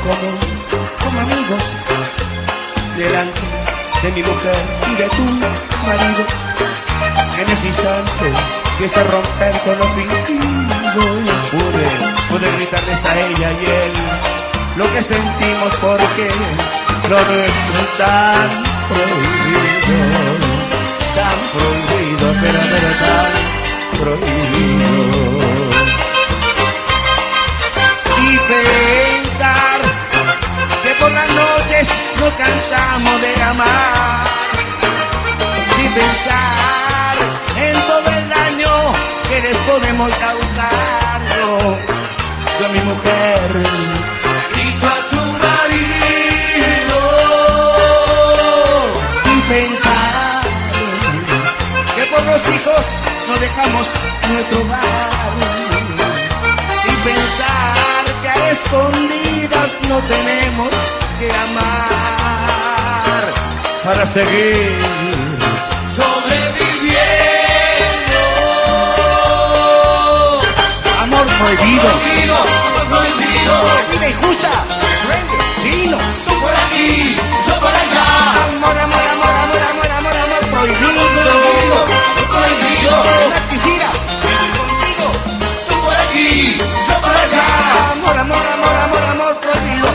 como amigos, delante de mi mujer y de tu marido. En ese instante quise romper con lo fingido. Pude gritarles a ella y él lo que sentimos, porque lo nuestro es tan prohibido, pero tan prohibido. Y pensar que por las noches nos cansamos de amar, sin pensar en todo el daño que les podemos causar. Yo a mi mujer y tú a tu marido, y pensar que por los hijos no dejamos nuestro hogar, y pensar que a escondidas no tenemos que amar para seguir sobreviviendo. Amor prohibido, vida injusta, cruel destino. Tú por aquí, yo por allá. Amor, amor, amor, amor, amor, amor, amor prohibido, prohibido. Una quisiera vivir contigo. Tú por aquí, yo por allá. Amor, amor, amor, amor, amor prohibido.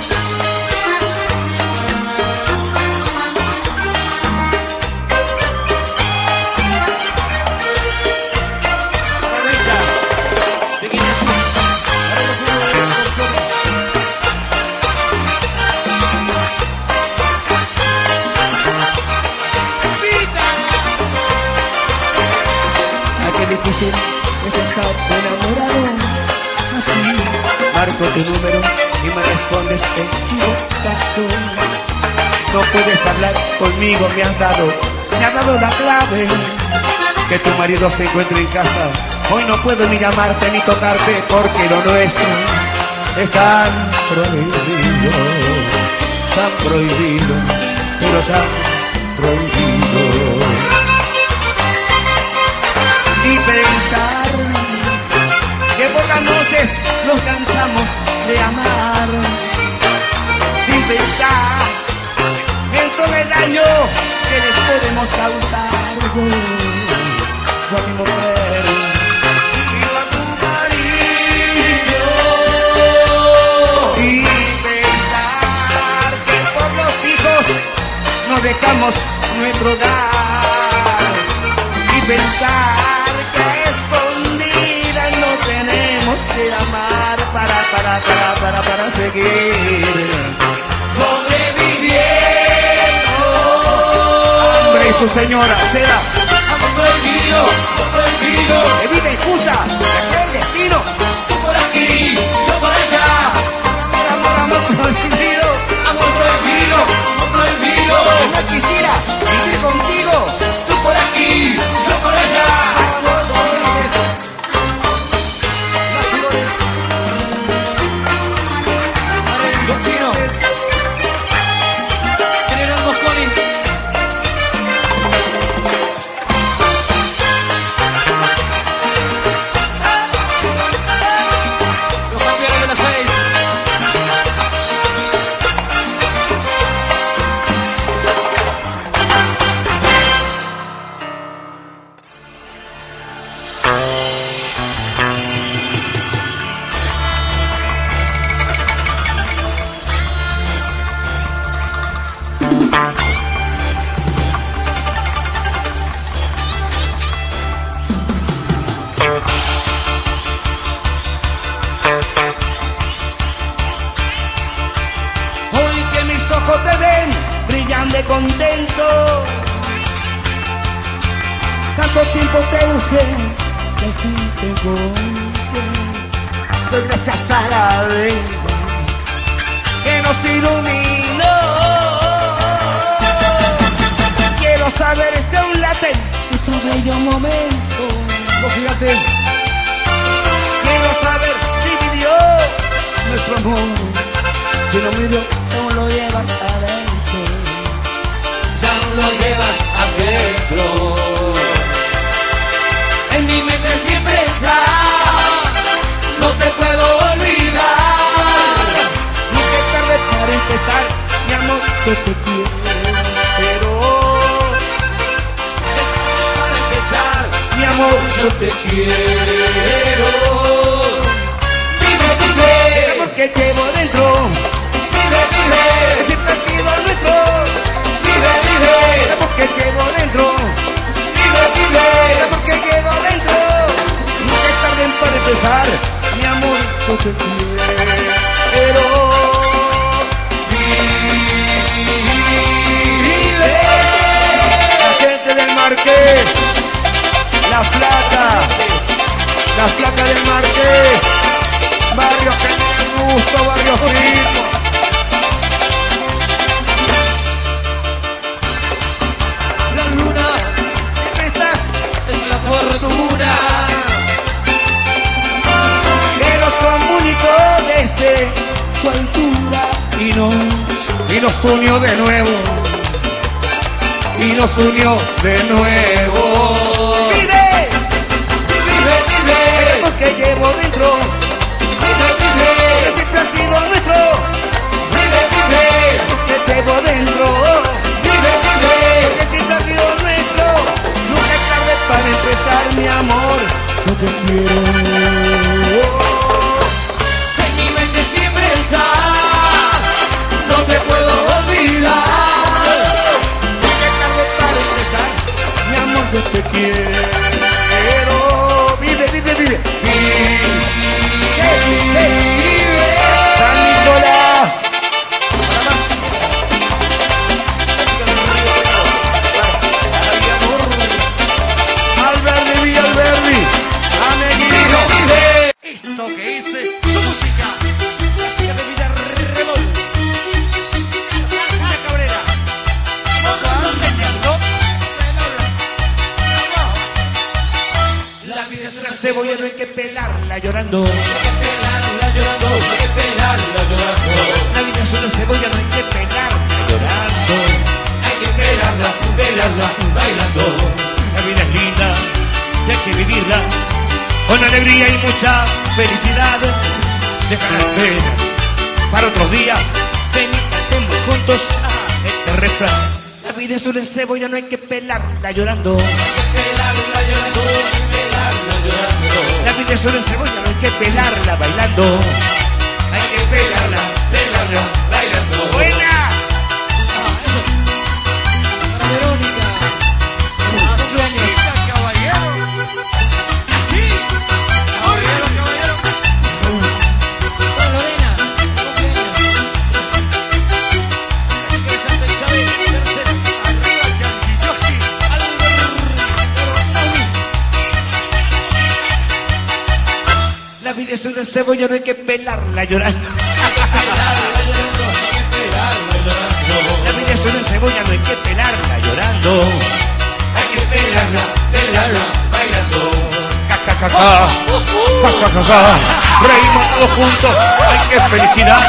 Difícil es estar enamorado así. Marco tu número y me respondes equivocado. No puedes hablar conmigo, me has dado la clave. Que tu marido se encuentre en casa. Hoy no puedo ni llamarte ni tocarte, porque lo nuestro es tan prohibido, pero tan prohibido. Y pensar que por las noches nos cansamos de amar, sin pensar en todo el daño que les podemos causar. Yo a mi mujer y yo a tu marido, y pensar que por los hijos nos dejamos nuestro hogar, y pensar que amar para seguir sobreviviendo. Hombre y su señora, será amor prohibido, de vida injusta, el destino. Tú por aquí, yo por allá. Amor, amor, amor prohibido, amor prohibido, amor prohibido. No quisiera vivir contigo. Tú por aquí, yo por allá. Los chinos General Mosconi. Los campeones de la 6. Contento, tanto tiempo te busqué, al fin te encontré. Doy gracias a la vida que nos iluminó. Quiero saber si aún late ese bello momento. Fíjate. Quiero saber si vivió nuestro amor, si no vivió, aún lo llevas adentro. Ya lo llevas adentro. En mi mente siempre está, no te puedo olvidar. Nunca empezar, mi amor, yo te quiero. Para empezar, Mi amor, yo te quiero. Vive, el vive, amor que llevo dentro, vive, vive, es el partido nuestro. vive, vive, El amor que llevo dentro, vive, el vive. amor que llevo dentro. Nunca es tarde para empezar, mi amor, yo te quiero. La gente del Marqués, la flaca del Marqués, barrio que tiene gusto, barrio frío. La luna Estás es la fortuna que nos comunicó desde su altura y nos unió de nuevo, y nos unió de nuevo. ¡Vive! vive, El vive, amor que llevo dentro, vive, vive, que siempre ha sido nuestro, vive, vive, que llevo dentro, vive, vive. que siempre ha sido nuestro. Nunca es tarde para empezar, mi amor, yo te quiero. En mi mente siempre estás, no te puedo olvidar. Nunca es tarde para empezar, mi amor, yo te quiero. Vive, vive, vive. San Nicolás. Alberdi, Villa Alberdi. Ameguino. Esto que hice, su música. La chica de Villarremol. Una Cabrera. La vida es una Cebolla no hay que pelarla llorando. pelarla llorando, hay que pelarla llorando. La vida es una cebolla, no hay que pelarla llorando. Hay que pelarla, pelarla, bailando. La vida es linda y hay que vivirla con alegría y mucha felicidad. Deja las penas para otros días. Ven y cantemos juntos este refrán. La vida es una cebolla, no hay que pelarla llorando. Pelarla llorando, pelarla llorando. La vida es una cebolla, no hay que pelarla bailando. Hay que pelarla, pelarla, bailando. ¡Buena! Para Verónica, a 12 años. Caballero. Así. Caballero, caballero. Para Lorena, 12 años. La vida es una cebolla, no hay que pelarla llorando. Pelarla llorando, hay que pelarla llorando. La vida es una cebolla, no hay que pelarla llorando. Hay que pelarla, pelarla, bailando. Ja, ja, ja, ja. Ja, ja, ja, ja. Reímos todos juntos. ¡Ay, qué felicidad!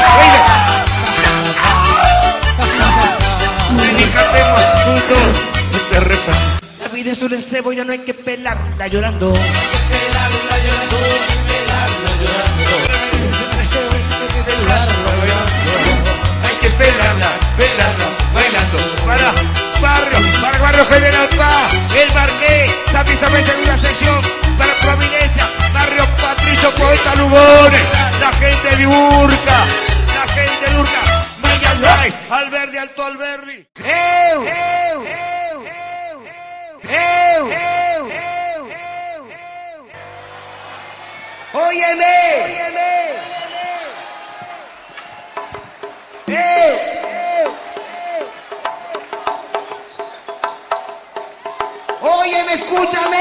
Ven y cantemos juntos este refrán. La vida es una cebolla, no hay que pelarla llorando. Pelarla llorando, pelarla llorando. Pelarla bailando. Hay que pelarla, pelarla, bailando. Para Barrio General Paz, El Marqués, San Isabel, segunda sección. Para Providencia, Barrio Patricio Poeta Lugones. La gente de Urca, la gente de Urca. Villa Rice, Alberdi, Alto Alberdi. ¡Eu! ¡Eu! ¡Eu! ¡Eu! ¡Eu! ¡Óyeme! Óyeme, escúchame.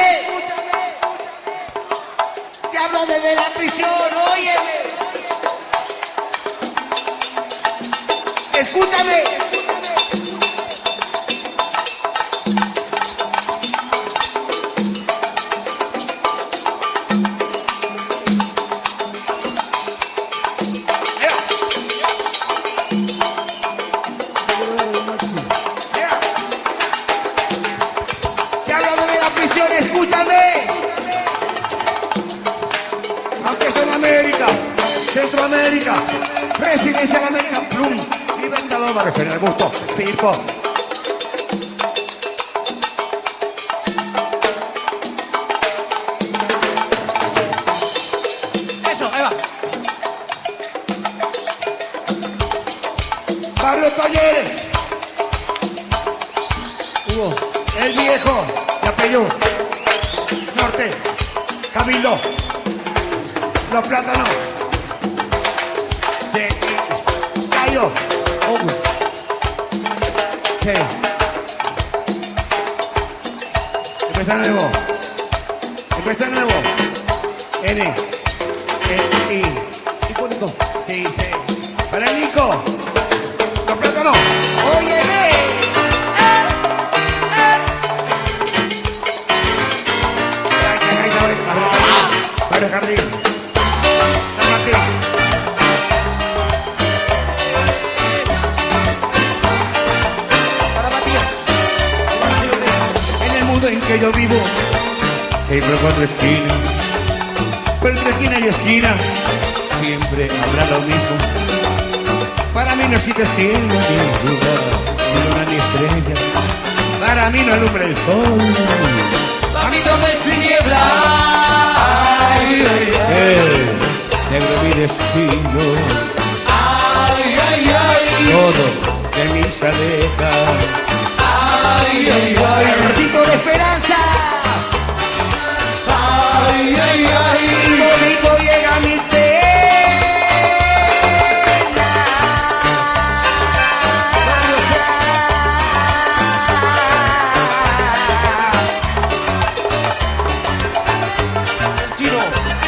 Te hablo desde la prisión, óyeme. Escúchame. Te hablo desde la prisión, escúchame. Aunque son América, Centroamérica, Presidencia de América, Plum, vive todo barrio General Gusto, Firpo. Eso, ahí va. Barrio Talleres. Hugo. El Viejo, Yapeyú, Norte, Cabildo, Los Plátanos, sí, Cayo, Hugo. sí. Empieza nuevo, N, I, Hipónico. sí, sí. Para el Nico, Los Plátanos, oye, ve. Barrio Jardín, San Martín. Para Matías. En el mundo en que yo vivo, siempre cuatro esquinas, pero entre esquina y esquina, siempre habrá lo mismo. Para mí no existe cielo, ni luna, ni luna ni estrellas. Para mí no alumbra el sol. Para mí todo es tiniebla. Ay, ay, ay. Negro mi destino, Ay, ay, ay. todo de mí se aleja. Ay, ay, ay. El ratito de esperanza, Ay, ay, ay. y bonito llega mi pena. Chino.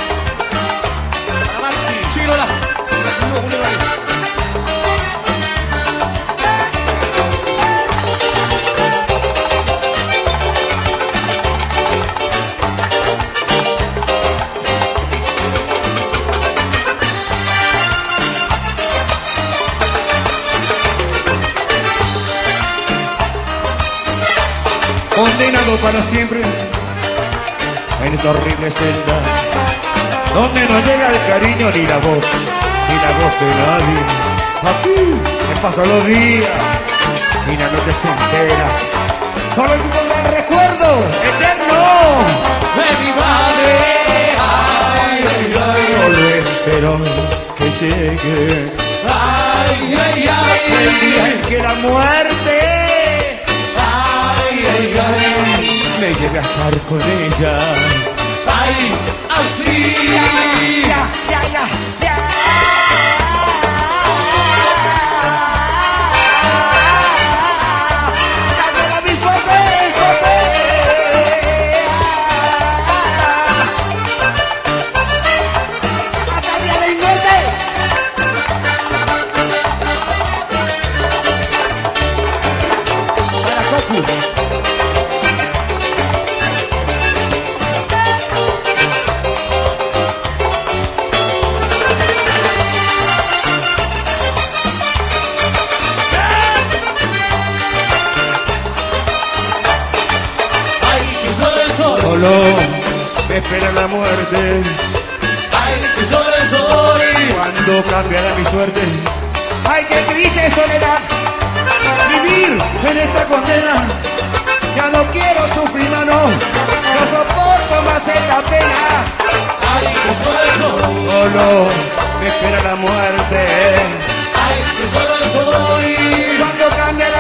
Para Maxi. Chirola. Hugo Bulevares. Condenado para siempre en esta horrible celda, donde no llega el cariño ni la voz de nadie. Aquí me paso los días y las noches enteras, solo el mundo del recuerdo eterno. De mi madre. Ay, ay, ay. Solo espero que llegue Ay, ay, el día ay. en que la muerte Ay, ay, ay. me lleve a estar con ella. Ay, así. Ya, ya, ya, ya. Cámbiala mi suerte, suerte. Hasta el día de mi muerte. Para Cocu. Ay, que solo estoy. Solo me espera la muerte Ay, que solo estoy. cuando cambiará mi suerte. Ay, qué triste soledad vivir en esta condena. Ya no quiero sufrir, mano, no soporto más esta pena. Ay, que solo estoy. Solo me espera la muerte Ay, que solo estoy. cuando cambie la